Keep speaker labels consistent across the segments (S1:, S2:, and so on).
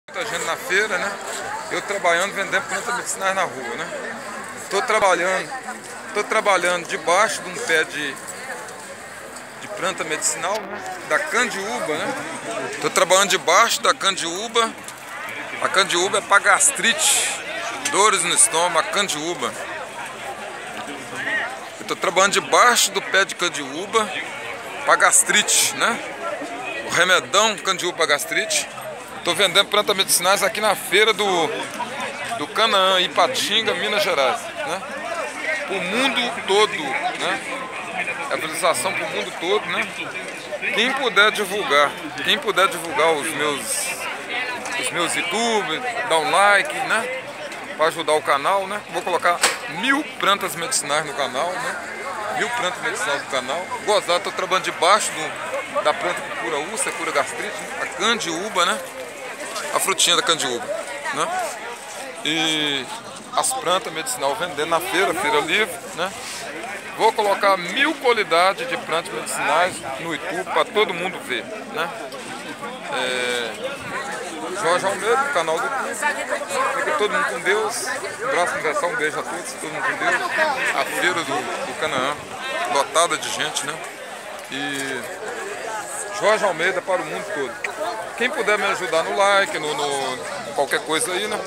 S1: Muita gente na feira, né? Eu trabalhando, vendendo plantas medicinais na rua, né? Tô trabalhando debaixo de um pé de planta medicinal, né? Da candiúba, né? Tô trabalhando debaixo da candiúba. A candiúba é para gastrite, dores no estômago, a candiúba. Eu tô trabalhando debaixo do pé de candiúba para gastrite, né? O remedão candiúba para gastrite. Estou vendendo plantas medicinais aqui na feira do Canaã, Ipatinga, Minas Gerais, né? Para o mundo todo, né? É utilização para o mundo todo, né? Quem puder divulgar os meus YouTube, dar um like, né? Para ajudar o canal, né? Vou colocar 1000 plantas medicinais no canal, né? 1000 plantas medicinais no canal. Gozado, estou trabalhando debaixo da planta que cura úlcera, cura gastrite, né? A candiúba, né? A frutinha da candiúba, né? E as plantas medicinais vendendo na feira livre, né? Vou colocar 1000 qualidades de plantas medicinais no YouTube para todo mundo ver, né? Jorge Almeida, do canal do YouTube. Fica todo mundo com Deus. Um abraço universal, um beijo a todos, todo mundo com Deus. A feira do Canaã, lotada de gente, né? E Jorge Almeida para o mundo todo. Quem puder me ajudar no like, no qualquer coisa aí, né?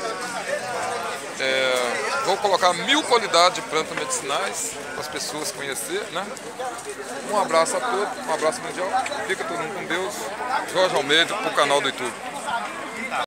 S1: Vou colocar 1000 qualidades de plantas medicinais para as pessoas conhecerem, né? Um abraço a todos, um abraço mundial. Fica todo mundo com Deus. Jorge Almeida para o canal do YouTube.